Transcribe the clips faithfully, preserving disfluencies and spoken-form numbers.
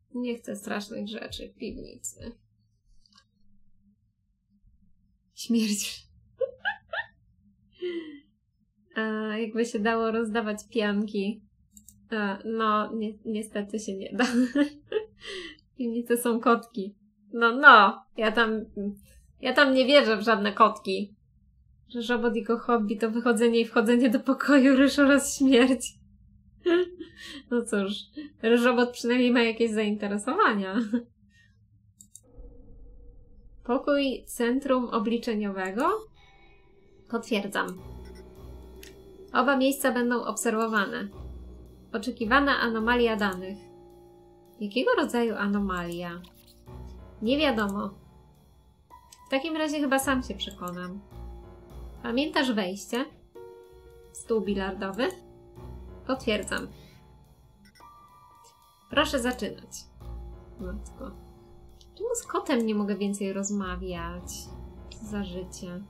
Nie chcę strasznych rzeczy w piwnicy. Śmierć. A, jakby się dało rozdawać pianki. A, no, ni niestety się nie da. W piwnicy są kotki. No, no, ja tam... Ja tam nie wierzę w żadne kotki. Że robot jego hobby to wychodzenie i wchodzenie do pokoju, ryż oraz śmierć. No cóż, ryżobot przynajmniej ma jakieś zainteresowania. Pokój Centrum Obliczeniowego? Potwierdzam. Oba miejsca będą obserwowane. Oczekiwana anomalia danych. Jakiego rodzaju anomalia? Nie wiadomo. W takim razie chyba sam się przekonam. Pamiętasz wejście? Stół bilardowy? Potwierdzam. Proszę zaczynać. Matko. Czemu z kotem nie mogę więcej rozmawiać? Co za życie.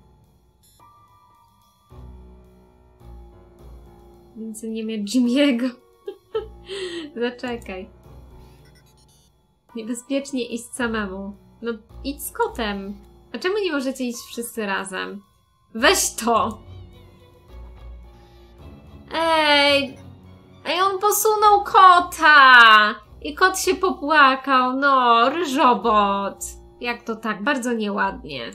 Więcej nie mieć Jimmy'ego. Zaczekaj. Niebezpiecznie iść samemu. No idź z kotem. A czemu nie możecie iść wszyscy razem? Weź to! Ej! Ej, on posunął kota! I kot się popłakał. No, ryżobot. Jak to tak? Bardzo nieładnie.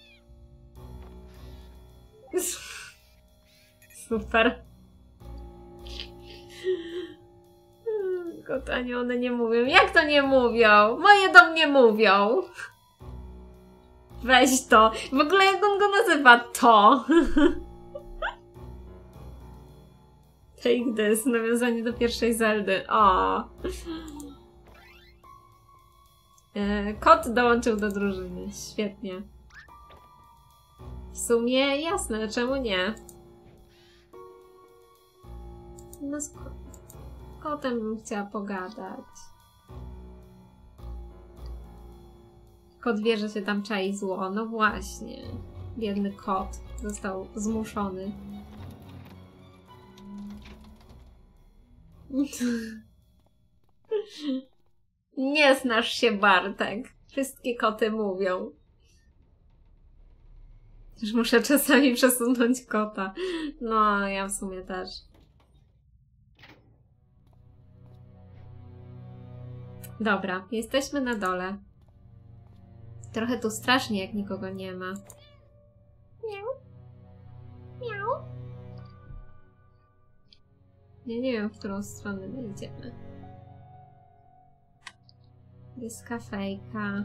Super. Kot, ani one nie mówią. Jak to nie mówią? Moje do mnie mówią. Weź to. W ogóle jak on go nazywa? To. Take this. Nawiązanie do pierwszej Zeldy. O. E, kot dołączył do drużyny. Świetnie. W sumie jasne, czemu nie? No z kotem bym chciała pogadać. Kot wie, że się tam czai zło. No właśnie. Biedny kot został zmuszony. Nie znasz się, Bartek. Wszystkie koty mówią. Też muszę czasami przesunąć kota. No, ja w sumie też. Dobra, jesteśmy na dole. Trochę tu strasznie, jak nikogo nie ma. Miau. Miau. Ja nie wiem, w którą stronę my idziemy. Jest kafejka.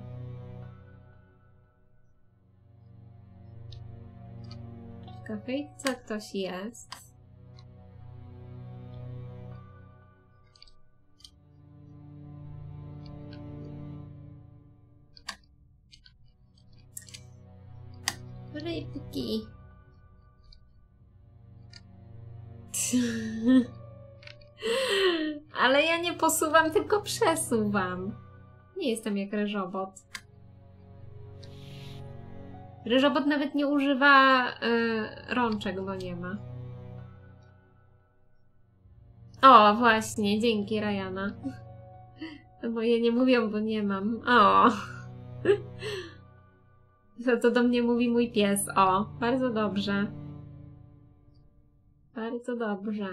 W kafejce ktoś jest. Rybki. Ale ja nie posuwam, tylko przesuwam. Nie jestem jak ryżobot. Ryżobot nawet nie używa yy, rączek, bo nie ma. O, właśnie, dzięki, Ryana. Bo ja nie mówią, bo nie mam. O! To, to do mnie mówi mój pies. O, bardzo dobrze. Bardzo dobrze.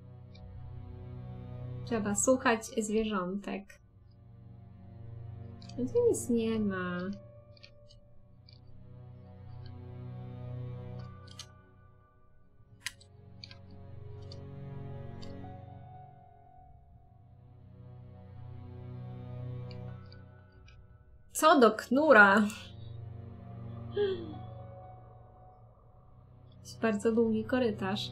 Trzeba słuchać zwierzątek. Tu nic nie ma. Co do knura? Jest bardzo długi korytarz.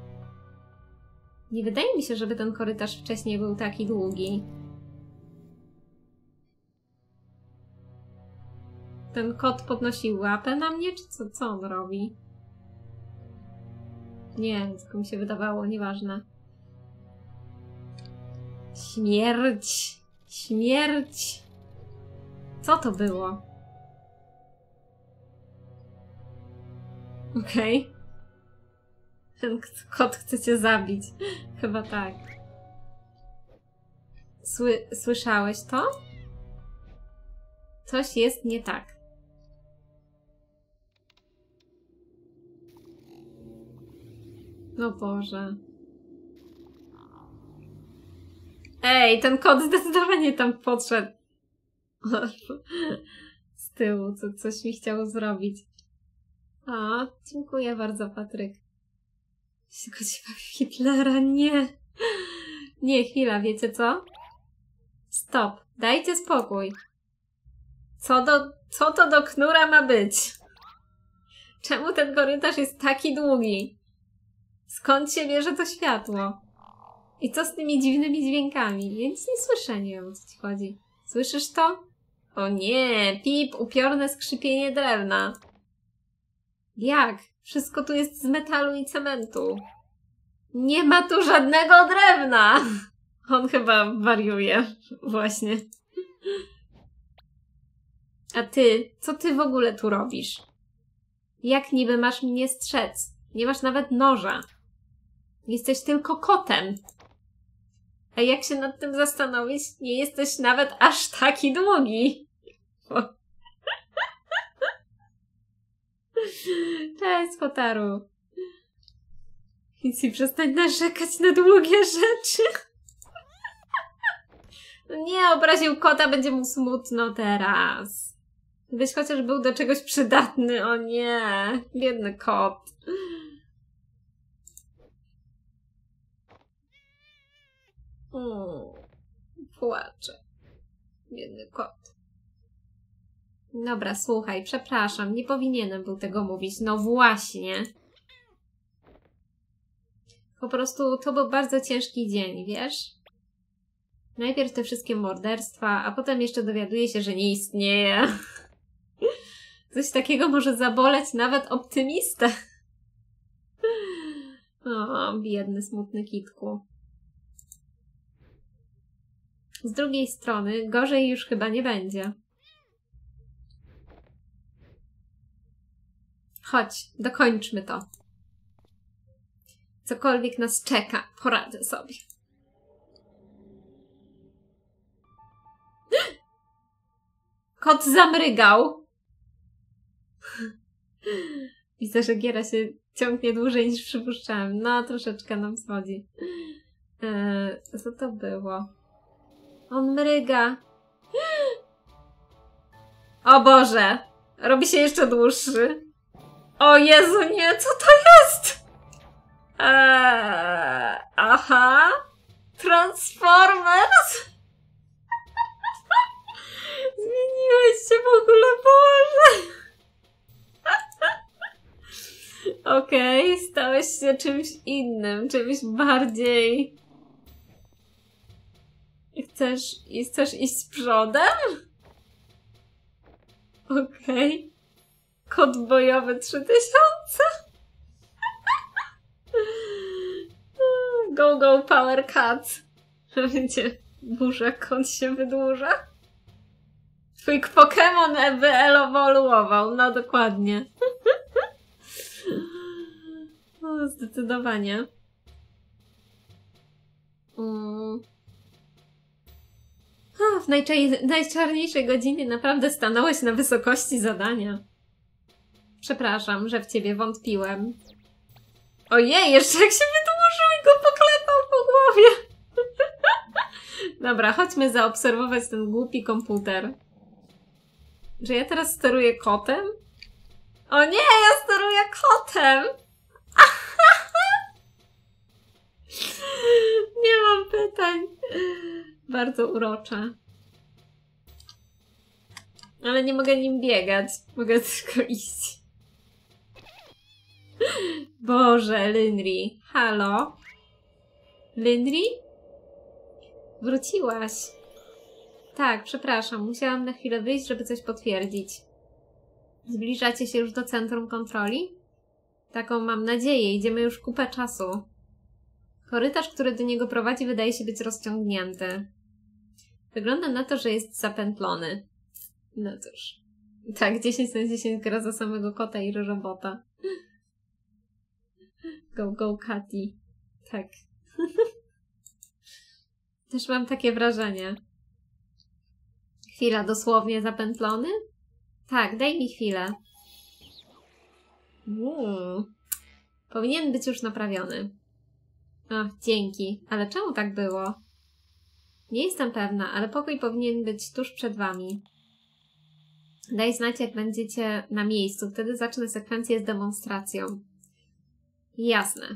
Nie wydaje mi się, żeby ten korytarz wcześniej był taki długi. Ten kot podnosi łapę na mnie, czy co, co on robi? Nie, tylko mi się wydawało, nieważne. Śmierć! Śmierć! Co to było? Okej. Okay. Ten kot chce cię zabić. Chyba tak. Sły słyszałeś to? Coś jest nie tak. No Boże. Ej, ten kot zdecydowanie tam podszedł. Z tyłu, co coś mi chciało zrobić. A, dziękuję bardzo, Patryk. Godziwa Hitlera, nie. Nie, chwila, wiecie co? Stop, dajcie spokój. Co, do, co to do knura ma być? Czemu ten korytarz jest taki długi? Skąd się bierze to światło? I co z tymi dziwnymi dźwiękami? Ja nic nie słyszę, nie wiem o co ci chodzi. Słyszysz to? O nie, Pip, upiorne skrzypienie drewna. Jak? Wszystko tu jest z metalu i cementu. Nie ma tu żadnego drewna! On chyba wariuje. Właśnie. A ty, co ty w ogóle tu robisz? Jak niby masz mnie strzec? Nie masz nawet noża. Jesteś tylko kotem. A jak się nad tym zastanowić, nie jesteś nawet aż taki długi. Cześć, Kotaru. Nic i przestań narzekać na długie rzeczy. No nie, obraził kota, będzie mu smutno teraz. Gdybyś chociaż był do czegoś przydatny, o nie. Biedny kot. Mm, płacze. Biedny kot. Dobra, słuchaj, przepraszam, nie powinienem był tego mówić. No właśnie. Po prostu to był bardzo ciężki dzień, wiesz? Najpierw te wszystkie morderstwa, a potem jeszcze dowiaduję się, że nie istnieje. Coś takiego może zaboleć nawet optymistę. O, biedny, smutny kitku. Z drugiej strony, gorzej już chyba nie będzie. Chodź, dokończmy to. Cokolwiek nas czeka, poradzę sobie. Kot zamrygał. Widzę, że giera się ciągnie dłużej niż przypuszczałam. No, troszeczkę nam schodzi. Eee, co to było? On mryga. O Boże! Robi się jeszcze dłuższy. O Jezu, nie! Co to jest? Eee, aha! Transformers? Zmieniłeś się w ogóle, Boże! Okej, okay, stałeś się czymś innym, czymś bardziej... Chcesz, chcesz iść przodem? Okej. Okay. Kod bojowy trzy tysiące? Go, go, power cut. Wiecie, burza, kąt się wydłuża. Twój Pokémon wyewoluował, no dokładnie. O, zdecydowanie. Mm. O, w najczarniejszej godzinie naprawdę stanąłeś na wysokości zadania. Przepraszam, że w ciebie wątpiłem. Ojej, jeszcze jak się wydłużył i go poklepał po głowie. Dobra, chodźmy zaobserwować ten głupi komputer. Że ja teraz steruję kotem? O nie, ja steruję kotem! Nie mam pytań. Bardzo urocze. Ale nie mogę nim biegać. Mogę tylko iść. Boże, Lynri. Halo? Lynri? Wróciłaś. Tak, przepraszam. Musiałam na chwilę wyjść, żeby coś potwierdzić. Zbliżacie się już do centrum kontroli? Taką mam nadzieję. Idziemy już kupę czasu. Korytarz, który do niego prowadzi, wydaje się być rozciągnięty. Wygląda na to, że jest zapętlony. No cóż. Tak, dziesięć na dziesięć gra za samego kota i robota. Go, go, Katy. Tak. Też mam takie wrażenie. Chwila, dosłownie zapętlony? Tak, daj mi chwilę. Uuu. Powinien być już naprawiony. Ach, dzięki. Ale czemu tak było? Nie jestem pewna, ale pokój powinien być tuż przed wami. Daj znać, jak będziecie na miejscu. Wtedy zacznę sekwencję z demonstracją. Jasne.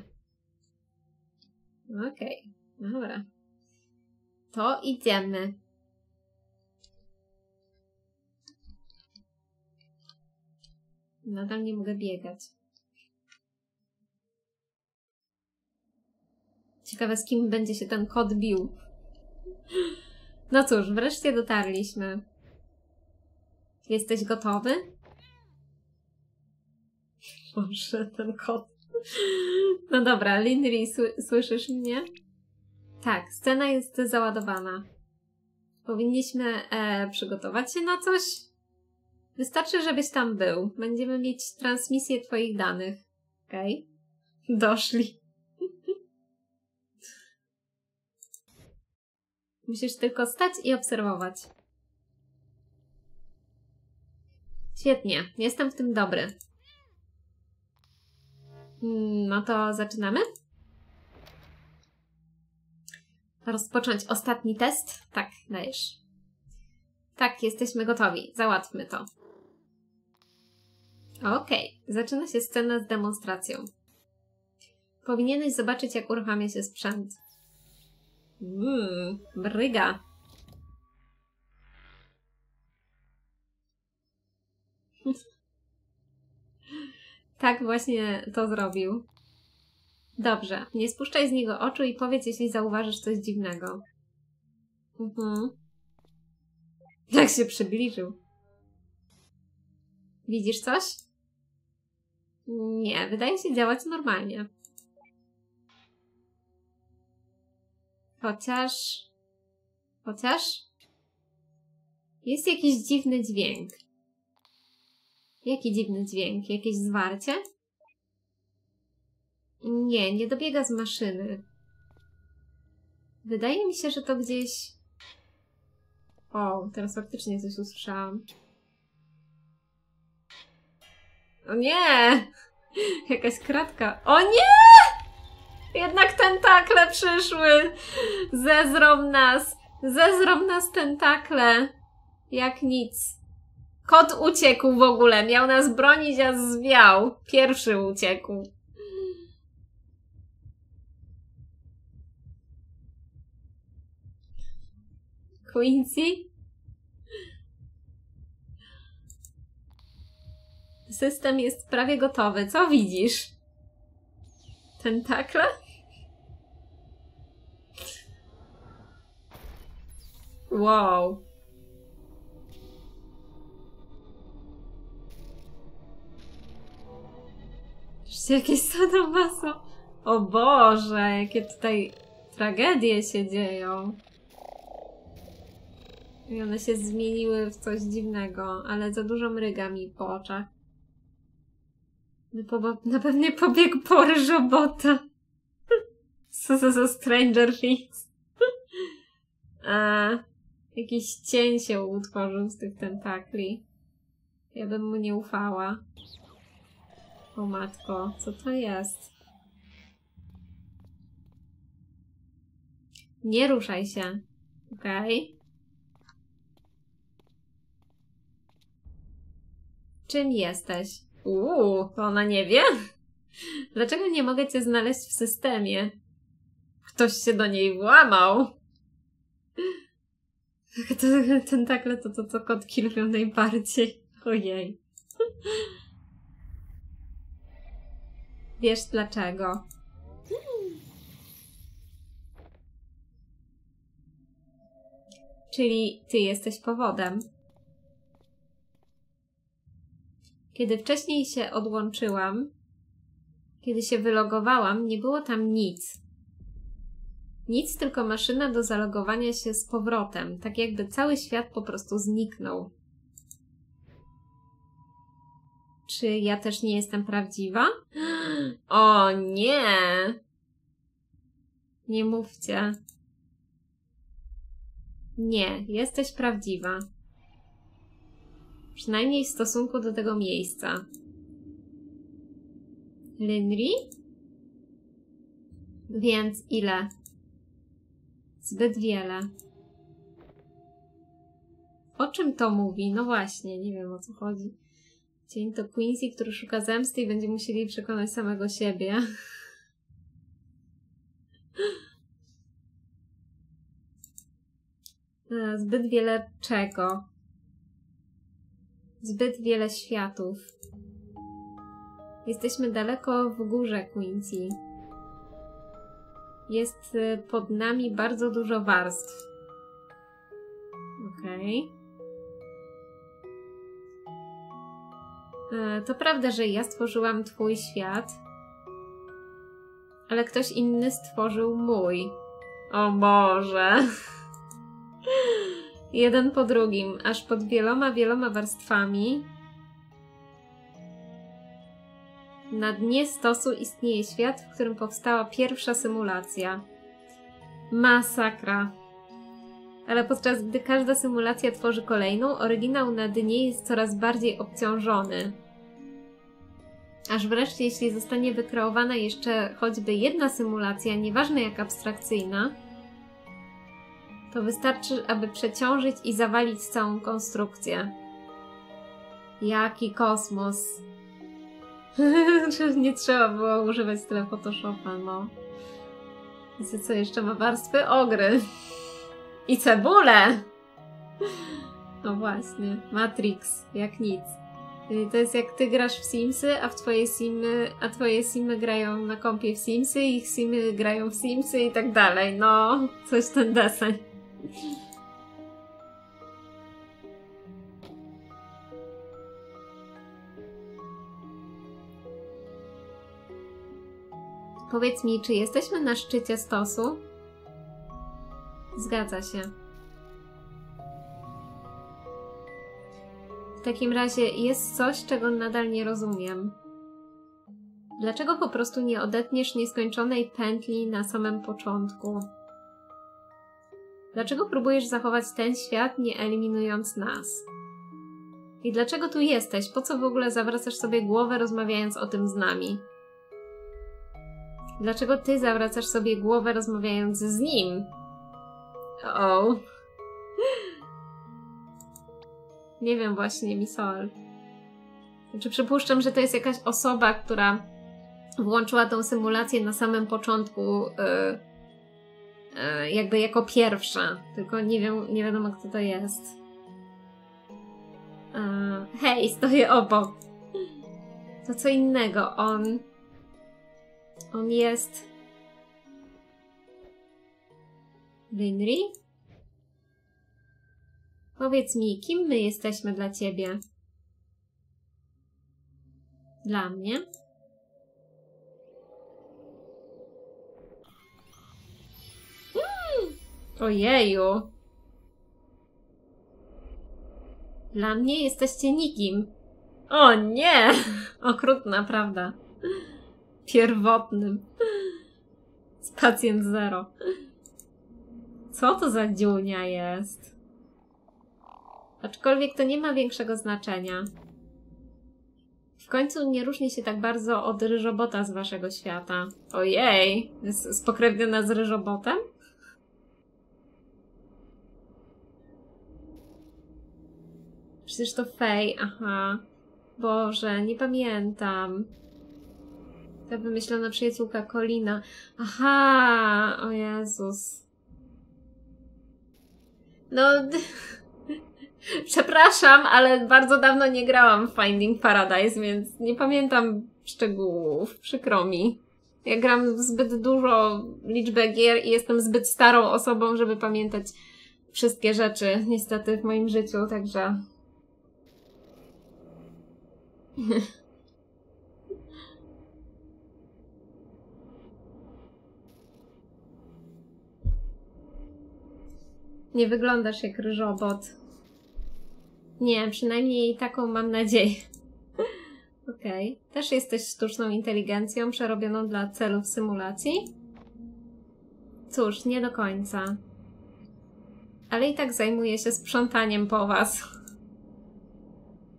Okej, okay. Dobra. To idziemy. Nadal nie mogę biegać. Ciekawe, z kim będzie się ten kot bił. No cóż, wreszcie dotarliśmy. Jesteś gotowy? Boże, ten kot. No dobra, Lindri, sły słyszysz mnie? Tak, scena jest załadowana. Powinniśmy e, przygotować się na coś? Wystarczy, żebyś tam był. Będziemy mieć transmisję twoich danych. Okej? Okay? Doszli. Musisz tylko stać i obserwować. Świetnie, jestem w tym dobry. No to zaczynamy? Rozpocząć ostatni test? Tak, dajesz. Tak, jesteśmy gotowi. Załatwmy to. Okej, okay. Zaczyna się scena z demonstracją. Powinieneś zobaczyć, jak uruchamia się sprzęt. Mmm, bryga. Tak właśnie to zrobił. Dobrze, nie spuszczaj z niego oczu i powiedz, jeśli zauważysz coś dziwnego. Mhm. Jak się przybliżył. Widzisz coś? Nie, wydaje się działać normalnie. Chociaż... Chociaż... Jest jakiś dziwny dźwięk. Jaki dziwny dźwięk? Jakieś zwarcie? Nie, nie dobiega z maszyny. Wydaje mi się, że to gdzieś... O, teraz faktycznie coś usłyszałam. O nie! Jakaś kratka. O nie! Jednak tentakle przyszły! Zezrą nas! Zezrą nas tentakle! Jak nic. Kot uciekł w ogóle. Miał nas bronić, a zwiał. Pierwszy uciekł. Quincy? System jest prawie gotowy. Co widzisz? Tentakle? Wow. Jeszcze jakieś sadomaso. O Boże, jakie tutaj tragedie się dzieją. I one się zmieniły w coś dziwnego, ale za dużo mryga mi po oczach. Na pewno pobiegł po ryżobota. Co to za Stranger Things? A, jakiś cień się utworzył z tych tentakli. Ja bym mu nie ufała. O matko, co to jest? Nie ruszaj się. Okej. Okay. Czym jesteś? Uuu, ona nie wie? Dlaczego nie mogę cię znaleźć w systemie? Ktoś się do niej włamał. Tentakle to to, co kotki lubią najbardziej. Ojej. Wiesz dlaczego? Czyli ty jesteś powodem. Kiedy wcześniej się odłączyłam, kiedy się wylogowałam, nie było tam nic. Nic, tylko maszyna do zalogowania się z powrotem. Tak jakby cały świat po prostu zniknął. Czy ja też nie jestem prawdziwa? O nie! Nie mówcie. Nie, jesteś prawdziwa. Przynajmniej w stosunku do tego miejsca. Lynri? Więc ile? Zbyt wiele. O czym to mówi? No właśnie, nie wiem o co chodzi. Dzień to Quincy, który szuka zemsty i będzie musieli przekonać samego siebie. Zbyt wiele czego? Zbyt wiele światów. Jesteśmy daleko w górze, Quincy. Jest pod nami bardzo dużo warstw. Okej. Okay. To prawda, że ja stworzyłam twój świat, ale ktoś inny stworzył mój. O Boże. Jeden po drugim, aż pod wieloma, wieloma warstwami. Na dnie stosu istnieje świat, w którym powstała pierwsza symulacja. Masakra. Ale podczas gdy każda symulacja tworzy kolejną, oryginał na dnie jest coraz bardziej obciążony. Aż wreszcie, jeśli zostanie wykreowana jeszcze choćby jedna symulacja, nieważne jak abstrakcyjna, to wystarczy, aby przeciążyć i zawalić całą konstrukcję. Jaki kosmos! Nie trzeba było używać tyle Photoshopa, no. Wiecie co jeszcze ma warstwy? Ogry. I cebulę! No właśnie. Matrix. Jak nic. To jest jak ty grasz w Simsy, a w twoje Simy, a twoje Simy grają na kompie w Simsy, ich Simy grają w Simsy i tak dalej. No, coś ten deseń. Powiedz mi, czy jesteśmy na szczycie stosu? Zgadza się. W takim razie jest coś, czego nadal nie rozumiem. Dlaczego po prostu nie odetniesz nieskończonej pętli na samym początku? Dlaczego próbujesz zachować ten świat, nie eliminując nas? I dlaczego tu jesteś? Po co w ogóle zawracasz sobie głowę, rozmawiając o tym z nami? Dlaczego ty zawracasz sobie głowę, rozmawiając z nim? O. Nie wiem właśnie, Misol. Znaczy przypuszczam, że to jest jakaś osoba, która włączyła tą symulację na samym początku yy, yy, jakby jako pierwsza. Tylko nie wiem, nie wiadomo kto to jest. Yy, hej, stoję obok. To co innego. On... On jest... Lynri? Powiedz mi, kim my jesteśmy dla ciebie? Dla mnie? Mm! Ojeju! Dla mnie jesteście nikim. O nie! Okrutna prawda. Pierwotnym. Z pacjent zero. Co to za dziunia jest? Aczkolwiek to nie ma większego znaczenia. W końcu nie różni się tak bardzo od ryżobota z waszego świata. Ojej! Jest spokrewniona z ryżobotem? Przecież to Fej, aha. Boże, nie pamiętam. Ta wymyślona przyjaciółka Colina. Aha! O Jezus. No... Przepraszam, ale bardzo dawno nie grałam w Finding Paradise, więc nie pamiętam szczegółów. Przykro mi. Ja gram w zbyt dużo liczbę gier i jestem zbyt starą osobą, żeby pamiętać wszystkie rzeczy, niestety, w moim życiu, także... Nie wyglądasz jak ryżobot. Nie, przynajmniej taką mam nadzieję. Okej. Okay. Też jesteś sztuczną inteligencją przerobioną dla celów symulacji? Cóż, nie do końca. Ale i tak zajmuję się sprzątaniem po was.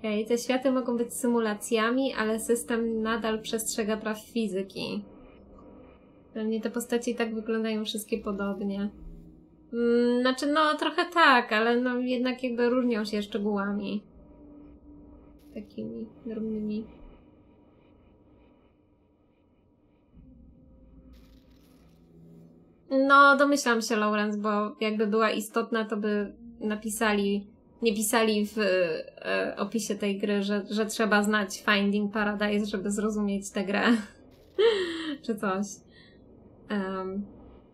Okej, te światy mogą być symulacjami, ale system nadal przestrzega praw fizyki. Dla mnie te postacie i tak wyglądają wszystkie podobnie. Mm, znaczy, no trochę tak, ale no jednak jakby różnią się szczegółami. Takimi drobnymi. No, domyślam się, Lawrence, bo jakby była istotna, to by napisali, nie pisali w e, opisie tej gry, że, że trzeba znać Finding Paradise, żeby zrozumieć tę grę. Czy coś. Um,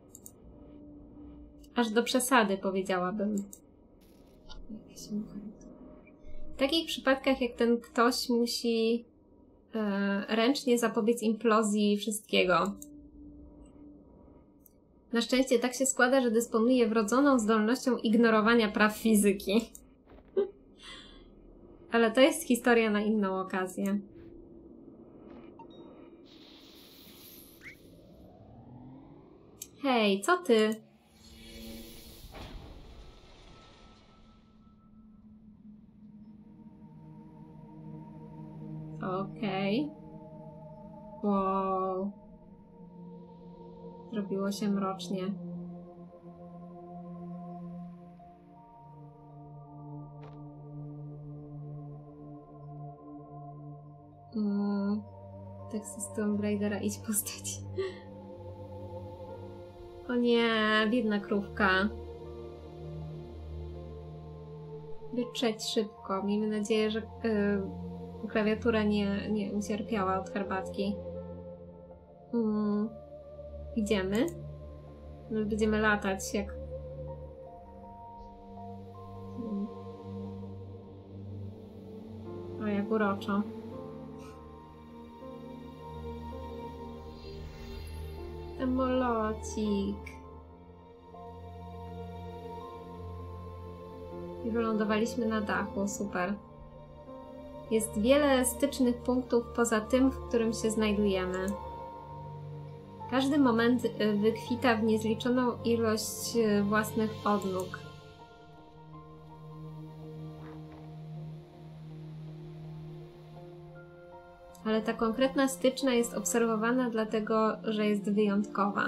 aż do przesady, powiedziałabym. W takich przypadkach, jak ten ktoś musi e, ręcznie zapobiec implozji wszystkiego. Na szczęście tak się składa, że dysponuje wrodzoną zdolnością ignorowania praw fizyki. Ale to jest historia na inną okazję. Hej, co ty? Okej. Okay. Wow. Zrobiło się mrocznie. Mm. Teksty z Tomb Raidera, idź postać. O nie, biedna krówka. Wyczeć szybko. Miejmy nadzieję, że yy, klawiatura nie, nie ucierpiała od herbatki. Mm. Idziemy. My będziemy latać jak... Hmm. O, jak uroczo. Samolocik. I wylądowaliśmy na dachu, super. Jest wiele stycznych punktów poza tym, w którym się znajdujemy. Każdy moment wykwita w niezliczoną ilość własnych odnóg. Ale ta konkretna styczna jest obserwowana dlatego, że jest wyjątkowa.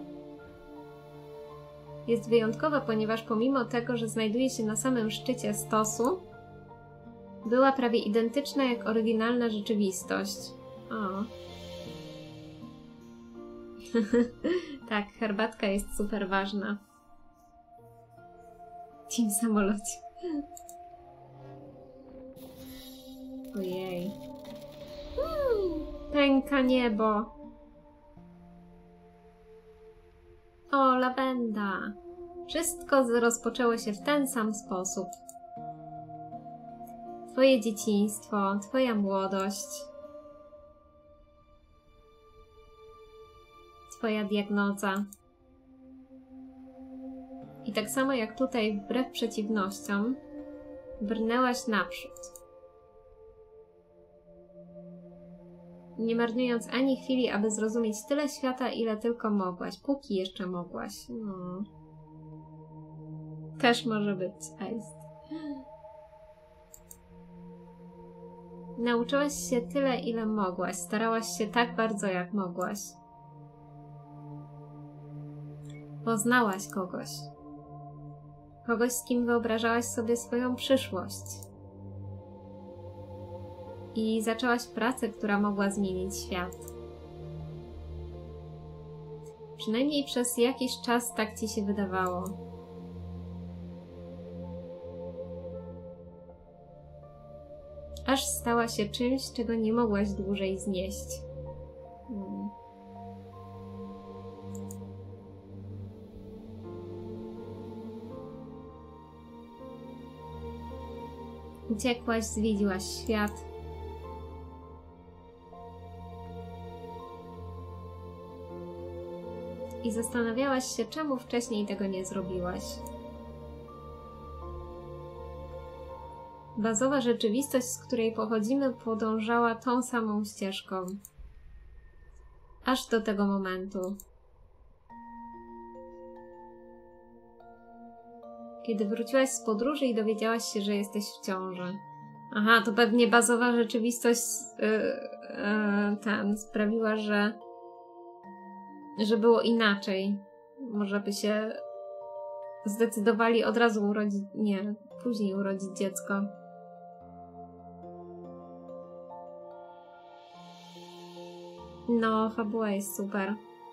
Jest wyjątkowa, ponieważ pomimo tego, że znajduje się na samym szczycie stosu, była prawie identyczna jak oryginalna rzeczywistość. O. Tak, herbatka jest super ważna. Team samolocie. Ojej. Hmm, pęka niebo. O, lawenda. Wszystko rozpoczęło się w ten sam sposób. Twoje dzieciństwo, twoja młodość. Twoja diagnoza. I tak samo jak tutaj, wbrew przeciwnościom, brnęłaś naprzód. Nie marnując ani chwili, aby zrozumieć tyle świata, ile tylko mogłaś. Póki jeszcze mogłaś. No. Też może być iced. Nauczyłaś się tyle, ile mogłaś. Starałaś się tak bardzo, jak mogłaś. Poznałaś kogoś. Kogoś, z kim wyobrażałaś sobie swoją przyszłość. I zaczęłaś pracę, która mogła zmienić świat. Przynajmniej przez jakiś czas tak ci się wydawało. Aż stała się czymś, czego nie mogłaś dłużej znieść. Hmm. Uciekłaś, zwiedziłaś świat. I zastanawiałaś się, czemu wcześniej tego nie zrobiłaś. Bazowa rzeczywistość, z której pochodzimy, podążała tą samą ścieżką. Aż do tego momentu. Kiedy wróciłaś z podróży i dowiedziałaś się, że jesteś w ciąży. Aha, to pewnie bazowa rzeczywistość yy, yy, ten sprawiła, że że było inaczej. Może by się zdecydowali od razu urodzić, nie, później urodzić dziecko. No, fabuła jest super.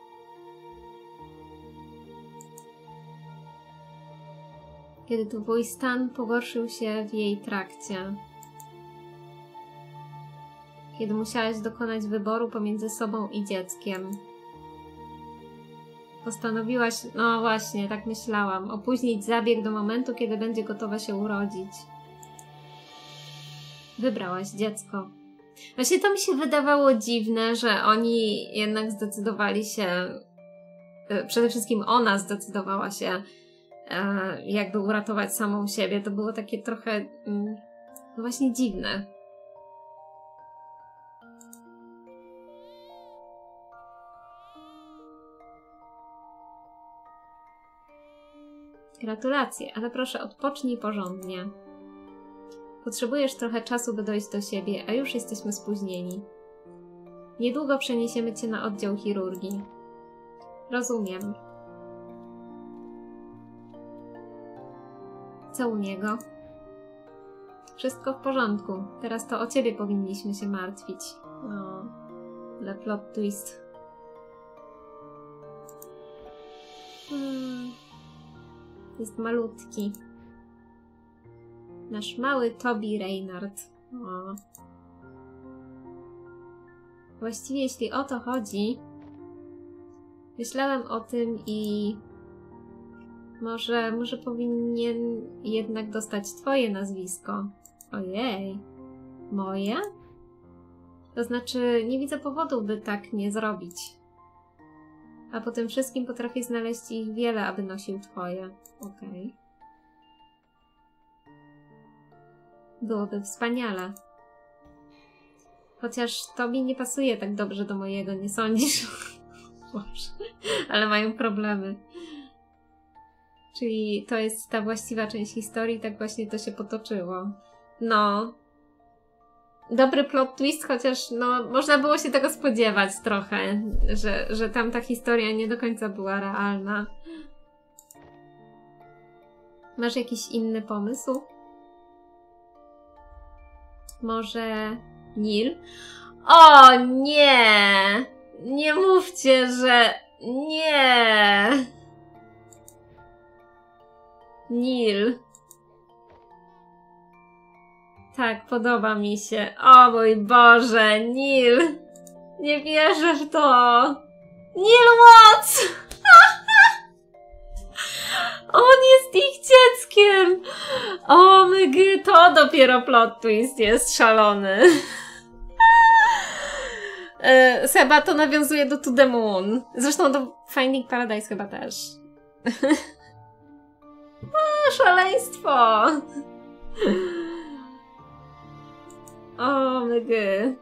Kiedy twój stan pogorszył się w jej trakcie. Kiedy musiałaś dokonać wyboru pomiędzy sobą i dzieckiem. Postanowiłaś, no właśnie, tak myślałam, opóźnić zabieg do momentu, kiedy będzie gotowa się urodzić. Wybrałaś dziecko. Właśnie to mi się wydawało dziwne, że oni jednak zdecydowali się, przede wszystkim ona zdecydowała się jakby uratować samą siebie. To było takie trochę no właśnie dziwne. Gratulacje, ale proszę odpocznij porządnie. Potrzebujesz trochę czasu, by dojść do siebie, a już jesteśmy spóźnieni. Niedługo przeniesiemy cię na oddział chirurgii. Rozumiem. Co u niego? Wszystko w porządku. Teraz to o ciebie powinniśmy się martwić. No, ale plot twist. Hmm. Jest malutki. Nasz mały Toby Reynard. O. Właściwie jeśli o to chodzi, myślałem o tym i może, może powinien jednak dostać twoje nazwisko. Ojej. Moje? To znaczy, nie widzę powodu, by tak nie zrobić. A po tym wszystkim potrafię znaleźć ich wiele, aby nosił twoje. Okej. Okay. Byłoby wspaniale. Chociaż Tobi nie pasuje tak dobrze do mojego, nie sądzisz? Boże. Ale mają problemy. Czyli to jest ta właściwa część historii, tak właśnie to się potoczyło. No. Dobry plot twist, chociaż no, można było się tego spodziewać trochę, że, że tam ta historia nie do końca była realna. Masz jakiś inny pomysł? Może Neil? O nie! Nie mówcie, że nie! Neil. Tak, podoba mi się. O mój Boże, Neil! Nie wierzę w to! Neil Watts! On jest ich dzieckiem! O mygy, to dopiero plot twist jest szalony. Seba, to nawiązuje do To The Moon. Zresztą do Finding Paradise chyba też. O, szaleństwo! O mygy.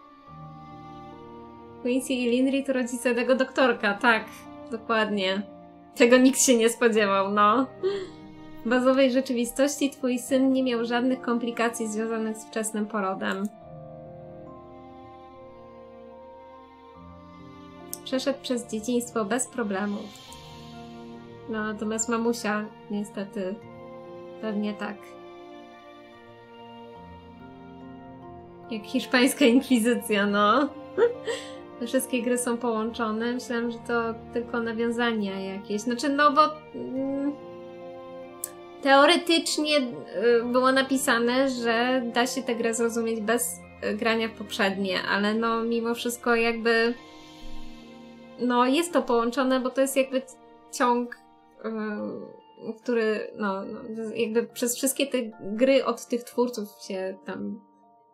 Quincy i Linry to rodzice tego doktorka, tak, dokładnie. Czego nikt się nie spodziewał, no. W bazowej rzeczywistości twój syn nie miał żadnych komplikacji związanych z wczesnym porodem. Przeszedł przez dzieciństwo bez problemów. No, natomiast mamusia, niestety, pewnie tak. Jak hiszpańska inkwizycja, no. Te wszystkie gry są połączone. Myślałam, że to tylko nawiązania jakieś. Znaczy, no bo mm, teoretycznie y, było napisane, że da się tę grę zrozumieć bez y, grania w poprzednie, ale no mimo wszystko jakby no jest to połączone, bo to jest jakby ciąg, y, który no, no jakby przez wszystkie te gry od tych twórców się tam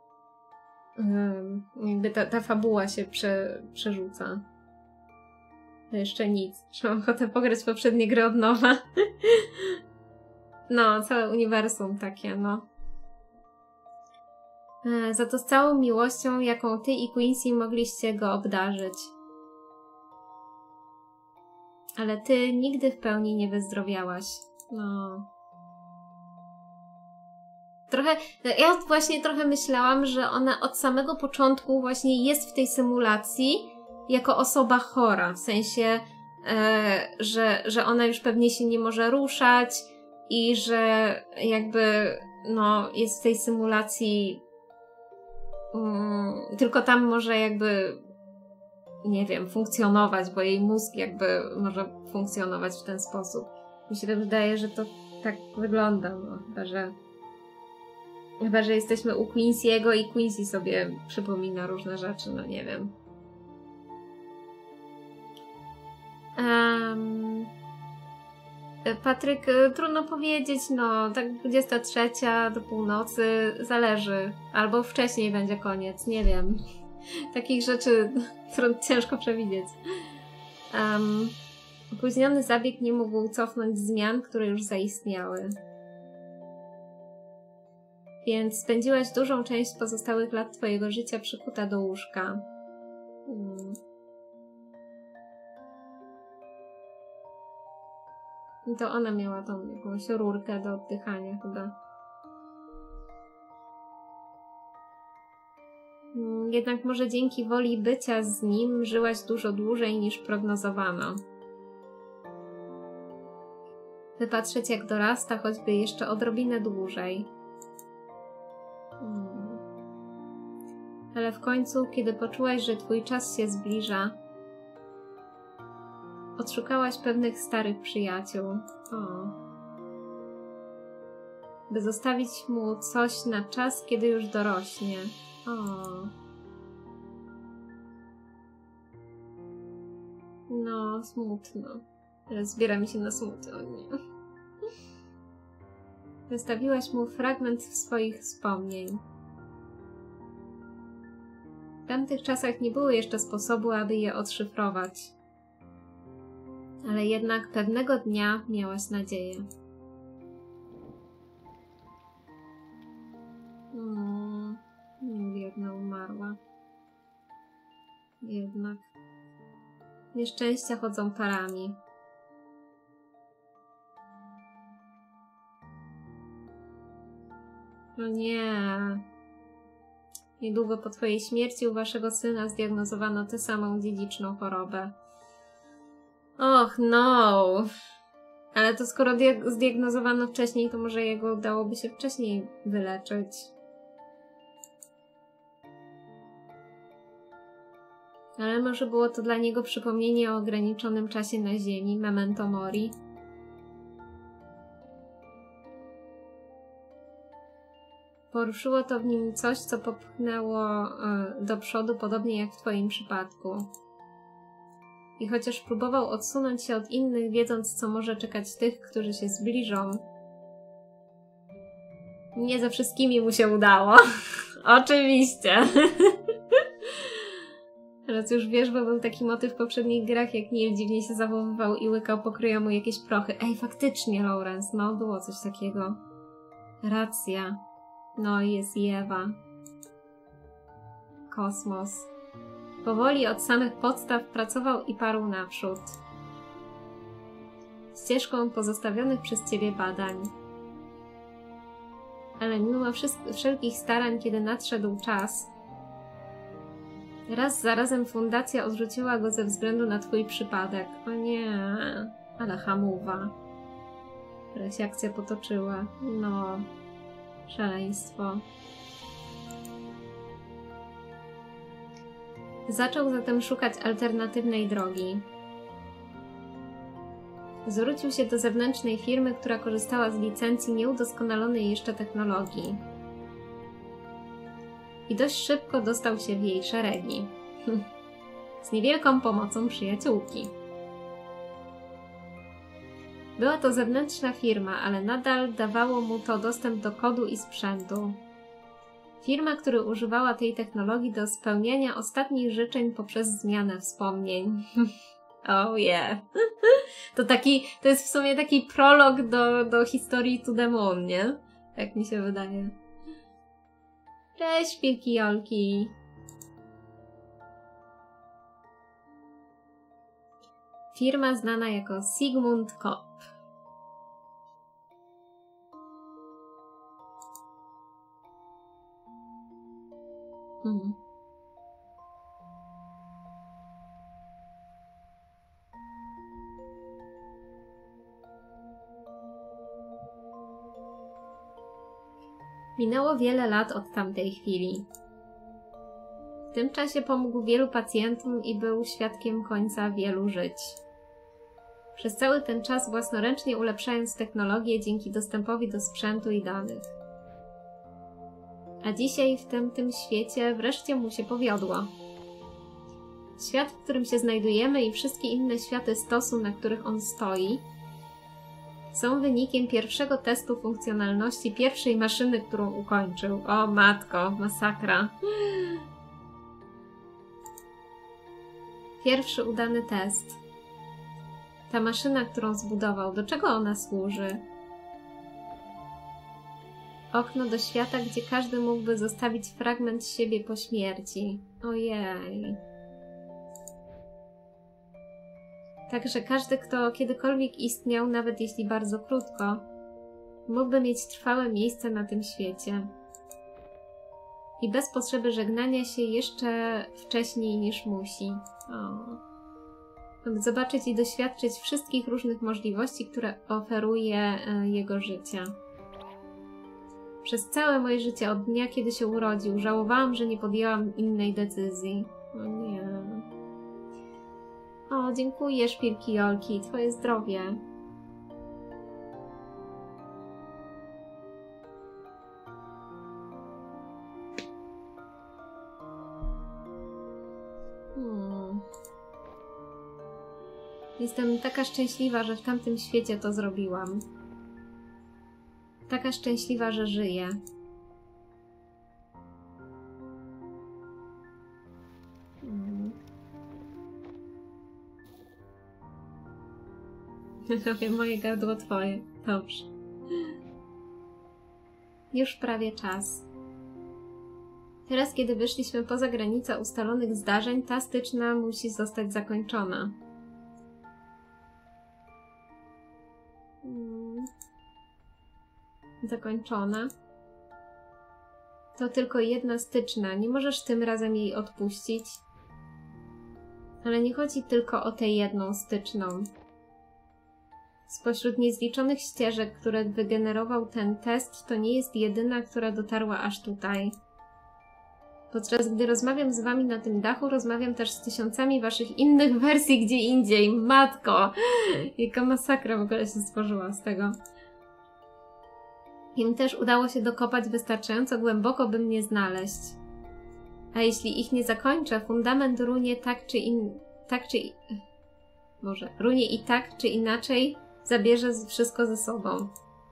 jakby ta, ta fabuła się prze, przerzuca. To jeszcze nic. Że mam ochotę pograć poprzednie gry od nowa. No, całe uniwersum takie, no. Za to z całą miłością, jaką ty i Quincy mogliście go obdarzyć. Ale ty nigdy w pełni nie wyzdrowiałaś. No. Trochę, ja właśnie trochę myślałam, że ona od samego początku właśnie jest w tej symulacji jako osoba chora, w sensie, e, że, że ona już pewnie się nie może ruszać i że jakby no, jest w tej symulacji um, tylko tam może jakby nie wiem, funkcjonować, bo jej mózg jakby może funkcjonować w ten sposób. Mi się wydaje, że to tak wygląda, no, chyba, że chyba, że jesteśmy u Quincy'ego i Quincy sobie przypomina różne rzeczy, no nie wiem. Um, Patryk, trudno powiedzieć, no tak dwudziesta trzecia do północy, zależy. Albo wcześniej będzie koniec, nie wiem. Takich rzeczy ciężko przewidzieć. Um, opóźniony zabieg nie mógł cofnąć zmian, które już zaistniały. Więc spędziłaś dużą część pozostałych lat twojego życia przykuta do łóżka. Hmm. I to ona miała tą jakąś rurkę do oddychania chyba. Jednak może dzięki woli bycia z nim żyłaś dużo dłużej niż prognozowano. By patrzeć jak dorasta, choćby jeszcze odrobinę dłużej. Hmm. Ale w końcu, kiedy poczułaś, że twój czas się zbliża, odszukałaś pewnych starych przyjaciół. O. By zostawić mu coś na czas, kiedy już dorośnie. O. No, smutno. Teraz zbiera mi się na smutno. Nie. Wystawiłaś mu fragment swoich wspomnień. W tamtych czasach nie było jeszcze sposobu, aby je odszyfrować. Ale jednak pewnego dnia miałaś nadzieję. Hmm. Biedna umarła. Jednak. Nieszczęścia chodzą parami. No nie. Niedługo po twojej śmierci u waszego syna zdiagnozowano tę samą dziedziczną chorobę. Och, no. Ale to skoro zdiagnozowano wcześniej, to może jego udałoby się wcześniej wyleczyć. Ale może było to dla niego przypomnienie o ograniczonym czasie na ziemi, memento mori. Poruszyło to w nim coś, co popchnęło y, do przodu, podobnie jak w twoim przypadku. I chociaż próbował odsunąć się od innych, wiedząc, co może czekać tych, którzy się zbliżą, nie ze wszystkimi mu się udało. Oczywiście. Teraz już wiesz, bo był taki motyw w poprzednich grach, jak Neil dziwnie się zawoływał i łykał, pokryją mu jakieś prochy. Ej, faktycznie, Lawrence, no, było coś takiego. Racja. No i jest i Ewa. Kosmos. Powoli od samych podstaw pracował i parł naprzód. Ścieżką pozostawionych przez ciebie badań. Ale mimo wszelkich starań, kiedy nadszedł czas, raz za razem fundacja odrzuciła go ze względu na twój przypadek. O nie, ale hamuwa. Która się akcja potoczyła. No, szaleństwo. Zaczął zatem szukać alternatywnej drogi. Zwrócił się do zewnętrznej firmy, która korzystała z licencji nieudoskonalonej jeszcze technologii. I dość szybko dostał się w jej szeregi. Z niewielką pomocą przyjaciółki. Była to zewnętrzna firma, ale nadal dawało mu to dostęp do kodu i sprzętu. Firma, która używała tej technologii do spełniania ostatnich życzeń poprzez zmianę wspomnień. Oh yeah. To taki, to jest w sumie taki prolog do, do historii To The Moon, nie? Tak mi się wydaje. Cześć, szpilki Jolki. Firma znana jako Sigmund Kopp. Mhm. Minęło wiele lat od tamtej chwili. W tym czasie pomógł wielu pacjentom i był świadkiem końca wielu żyć. Przez cały ten czas własnoręcznie ulepszając technologię dzięki dostępowi do sprzętu i danych. A dzisiaj w tym, tym świecie wreszcie mu się powiodło. Świat, w którym się znajdujemy i wszystkie inne światy stosu, na których on stoi, są wynikiem pierwszego testu funkcjonalności pierwszej maszyny, którą ukończył. O matko, masakra. Pierwszy udany test. Ta maszyna, którą zbudował, do czego ona służy? Okno do świata, gdzie każdy mógłby zostawić fragment siebie po śmierci. Ojej. Także każdy, kto kiedykolwiek istniał, nawet jeśli bardzo krótko, mógłby mieć trwałe miejsce na tym świecie. I bez potrzeby żegnania się jeszcze wcześniej niż musi. O. Aby zobaczyć i doświadczyć wszystkich różnych możliwości, które oferuje jego życie. Przez całe moje życie, od dnia, kiedy się urodził, żałowałam, że nie podjęłam innej decyzji. O nie. O, dziękuję, szpilki Jolki, twoje zdrowie. Hmm. Jestem taka szczęśliwa, że w tamtym świecie to zrobiłam. Taka szczęśliwa, że żyję. Hmm. Robię moje gardło twoje. Dobrze. Już prawie czas. Teraz, kiedy wyszliśmy poza granicę ustalonych zdarzeń, ta styczna musi zostać zakończona. Hmm. Zakończona. To tylko jedna styczna. Nie możesz tym razem jej odpuścić. Ale nie chodzi tylko o tę jedną styczną. Spośród niezliczonych ścieżek, które wygenerował ten test, to nie jest jedyna, która dotarła aż tutaj. Podczas gdy rozmawiam z wami na tym dachu, rozmawiam też z tysiącami waszych innych wersji gdzie indziej. Matko! Jaka masakra w ogóle się stworzyła z tego. Im też udało się dokopać wystarczająco głęboko, by mnie znaleźć. A jeśli ich nie zakończę, fundament runie tak czy in... tak czy... Może runie i tak czy inaczej zabierze wszystko ze sobą.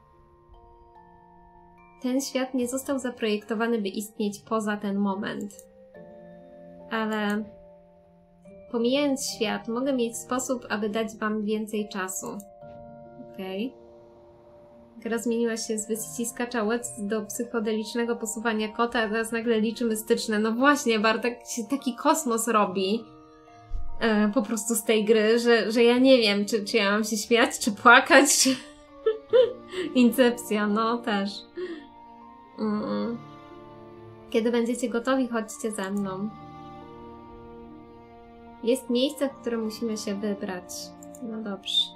Ten świat nie został zaprojektowany, by istnieć poza ten moment. Ale pomijając świat, mogę mieć sposób, aby dać wam więcej czasu. Okej. Okay. Teraz zmieniła się z wyciskacza łez do psychodelicznego posuwania kota, a teraz nagle liczy mystyczne. No właśnie, Bartek, się taki kosmos robi e, po prostu z tej gry, że, że ja nie wiem, czy, czy ja mam się śmiać, czy płakać, czy... Incepcja, no też. Mm. Kiedy będziecie gotowi, chodźcie ze mną. Jest miejsce, w które musimy się wybrać. No dobrze.